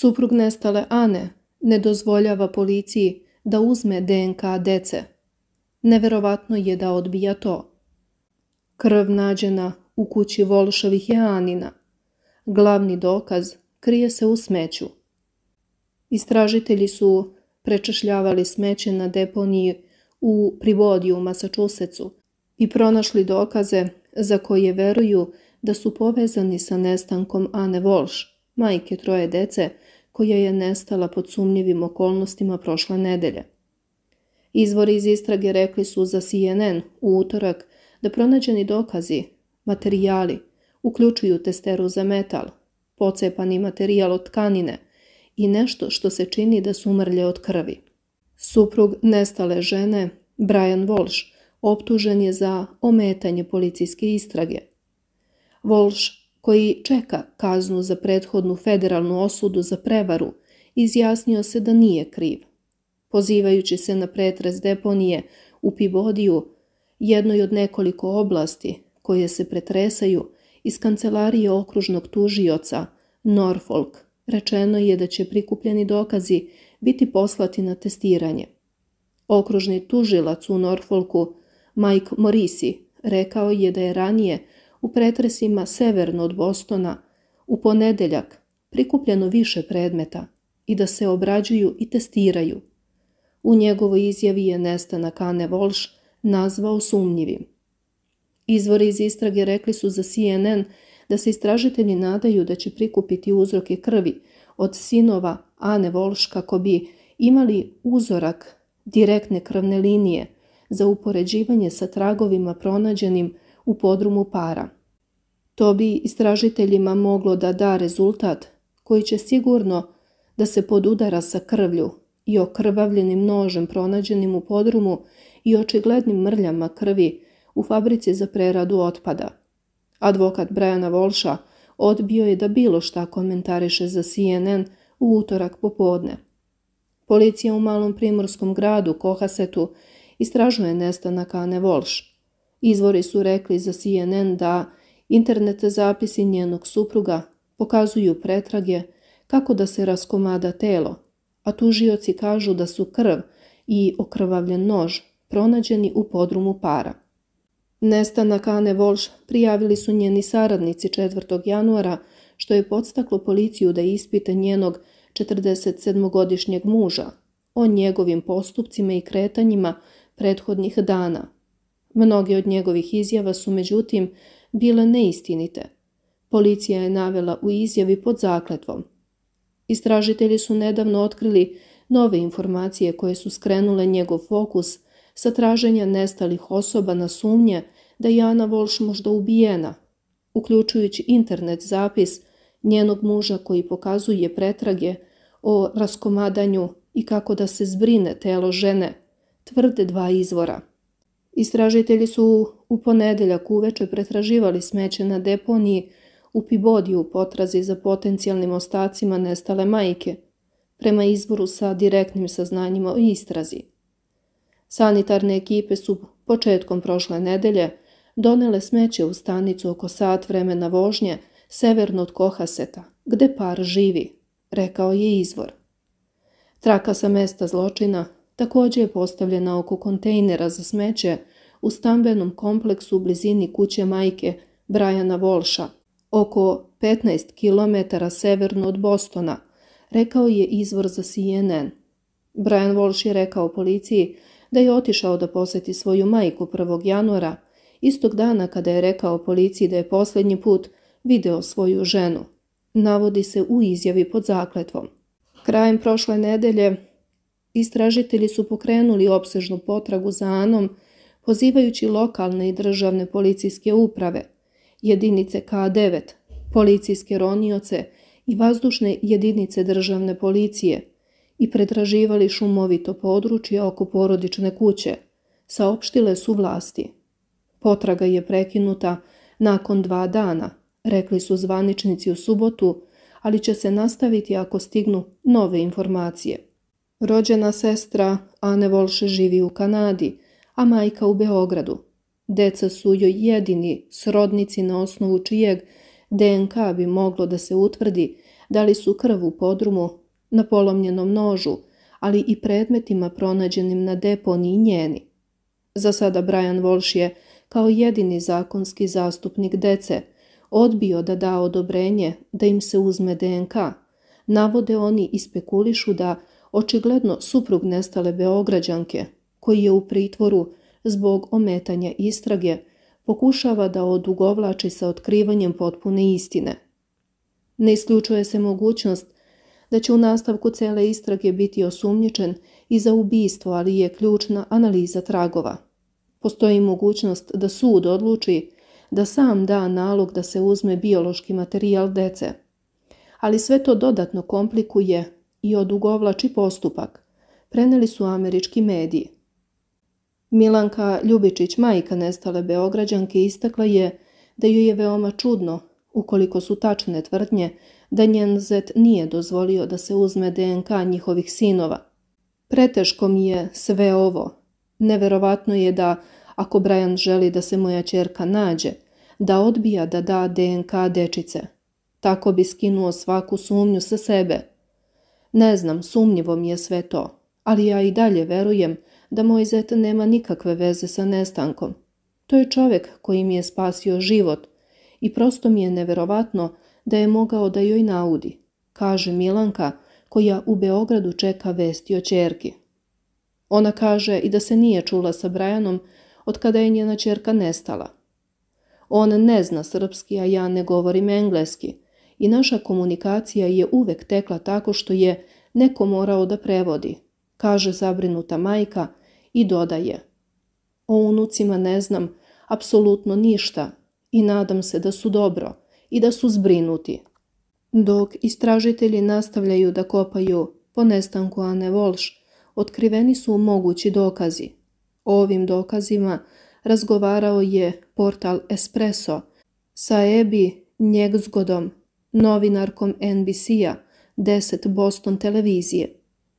Suprug nestale Ane ne dozvoljava policiji da uzme DNK dece. Neverovatno je da odbija to. Krv nađena u kući Volšovih je Anina. Glavni dokaz krije se u smeću. Istražitelji su prečešljavali smeće na deponiji u Peabody u Massachusettsu i pronašli dokaze za koje veruju da su povezani sa nestankom Ane Walsh, majke 3 dece, koja je nestala pod sumnjivim okolnostima prošle nedelje. Izvori iz istrage rekli su za CNN u utorak da pronađeni dokazi, materijali, uključuju testeru za metal, pocepani materijal od tkanine i nešto što se čini da su mrlje od krvi. Suprug nestale žene, Brian Walsh, optužen je za ometanje policijske istrage. Walsh, koji čeka kaznu za prethodnu federalnu osudu za prevaru, izjasnio se da nije kriv. Pozivajući se na pretres deponije u Peabodyu, jednoj od nekoliko oblasti koje se pretresaju, iz kancelarije okružnog tužioca Norfolk rečeno je da će prikupljeni dokazi biti poslati na testiranje. Okružni tužilac u Norfolku, Mike Morisi, rekao je da je ranije u pretresima severno od Bostona u ponedeljak prikupljeno više predmeta i da se obrađuju i testiraju. U njegovoj izjavi je nestanak Ane Walsh nazvao sumnjivim. Izvori iz istrage rekli su za CNN da se istražitelji nadaju da će prikupiti uzroke krvi od sinova Ane Walsh kako bi imali uzorak direktne krvne linije za upoređivanje sa tragovima pronađenim u podrumu para. To bi istražiteljima moglo da da rezultat koji će sigurno da se podudara sa krvlju i okrvavljenim nožem pronađenim u podrumu i očiglednim mrljama krvi u fabrici za preradu otpada. Advokat Briana Walsha odbio je da bilo šta komentariše za CNN u utorak popodne. Policija u malom primorskom gradu Cohassetu istražuje nestanak Ane Walsh. Izvori su rekli za CNN da internet zapisi njenog supruga pokazuju pretrage kako da se raskomada telo, a tužioci kažu da su krv i okrvavljen nož pronađeni u podrumu para. Nestanak Ane Walsh prijavili su njeni saradnici 4. januara, što je podstaklo policiju da ispita njenog 47-godišnjeg muža o njegovim postupcima i kretanjima prethodnih dana. Mnoge od njegovih izjava su međutim bile neistinite. Policija je navela u izjavi pod zakletvom. Istražitelji su nedavno otkrili nove informacije koje su skrenule njegov fokus sa traženja nestalih osoba na sumnje da je Ana Walsh možda ubijena, uključujući internet zapis njenog muža koji pokazuje pretrage o raskomadanju i kako da se zbrine telo žene, tvrde 2 izvora. Istražitelji su u ponedeljak uveče pretraživali smeće na deponiji u Peabodyu u potrazi za potencijalnim ostacima nestale majke, prema izvoru sa direktnim saznanjima o istrazi. Sanitarne ekipe su početkom prošle nedelje donele smeće u stanicu oko sat vremena vožnje severno od Cohasseta, gde par živi, rekao je izvor. Traka sa mesta zločina također je postavljena oko kontejnera za smeće u stambenom kompleksu u blizini kuće majke Briana Walsha, oko 15 km severno od Bostona, rekao je izvor za CNN. Brian Walsh je rekao policiji da je otišao da poseti svoju majku 1. januara, istog dana kada je rekao policiji da je posljednji put video svoju ženu. Navodi se u izjavi pod zakletvom. Krajem prošle nedelje istražitelji su pokrenuli opsežnu potragu za Anom, pozivajući lokalne i državne policijske uprave, jedinice K9, policijske ronioce i vazdušne jedinice državne policije i pretraživali šumovito područje oko porodične kuće, saopštile su vlasti. Potraga je prekinuta nakon 2 dana, rekli su zvaničnici u subotu, ali će se nastaviti ako stignu nove informacije. Rođena sestra Ane Walsh živi u Kanadi, a majka u Beogradu. Deca su joj jedini srodnici na osnovu čijeg DNK bi moglo da se utvrdi Dali su krv u podrumu, na polomljenom nožu, ali i predmetima pronađenim na deponiji njeni. Za sada Brian Walsh je, kao jedini zakonski zastupnik dece, odbio da da odobrenje da im se uzme DNK. Navode oni i spekulišu da očigledno suprug nestale Beograđanke, koji je u pritvoru zbog ometanja istrage, pokušava da odugovlači sa otkrivanjem potpune istine. Ne isključuje se mogućnost da će u nastavku cele istrage biti osumnjičen i za ubistvo, ali je ključna analiza tragova. Postoji mogućnost da sud odluči da sam da nalog da se uzme biološki materijal dece. Ali sve to dodatno komplikuje i odugovlači postupak, preneli su američki mediji. Milanka Ljubičić, majka nestale Beograđanke, istakla je da joj je veoma čudno, ukoliko su tačne tvrdnje, da njen zet nije dozvolio da se uzme DNK njihovih sinova. Preteško mi je sve ovo. Neverovatno je da, ako Brian želi da se moja ćerka nađe, da odbija da da DNK dečice. Tako bi skinuo svaku sumnju sa sebe. Ne znam, sumnjivo mi je sve to, ali ja i dalje verujem da moj zet nema nikakve veze sa nestankom. To je čovjek koji mi je spasio život i prosto mi je neverovatno da je mogao da joj naudi, kaže Milanka, koja u Beogradu čeka vesti o ćerki. Ona kaže i da se nije čula sa Brianom od kada je njena ćerka nestala. On ne zna srpski, a ja ne govorim engleski i naša komunikacija je uvek tekla tako što je neko morao da prevodi, kaže zabrinuta majka i dodaje: o unucima ne znam apsolutno ništa i nadam se da su dobro i da su zbrinuti. Dok istražitelji nastavljaju da kopaju po nestanku Ane Walsh, otkriveni su mogući dokazi. O ovim dokazima razgovarao je portal Espresso sa Abby Njegzgodom, novinarkom NBC-a, 10 Boston televizije.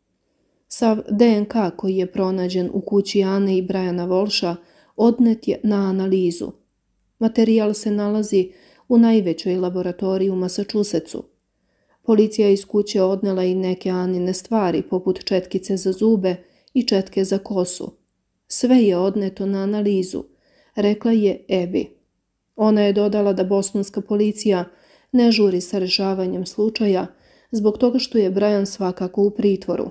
Sav DNK koji je pronađen u kući Ane i Briana Walsha odnet je na analizu. Materijal se nalazi u najvećoj laboratoriji u Massachusettsu. Policija iz kuće odnela i neke Anine stvari, poput četkice za zube i četke za kosu. Sve je odneto na analizu, rekla je Abby. Ona je dodala da bostonska policija ne žuri sa rešavanjem slučaja zbog toga što je Brian svakako u pritvoru.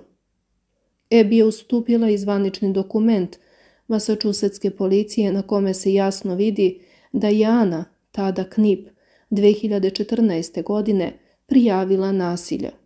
Abby je ustupila i zvanični dokument Massachusettske policije na kome se jasno vidi da je Ana, tada Knip, 2014. godine prijavila nasilje.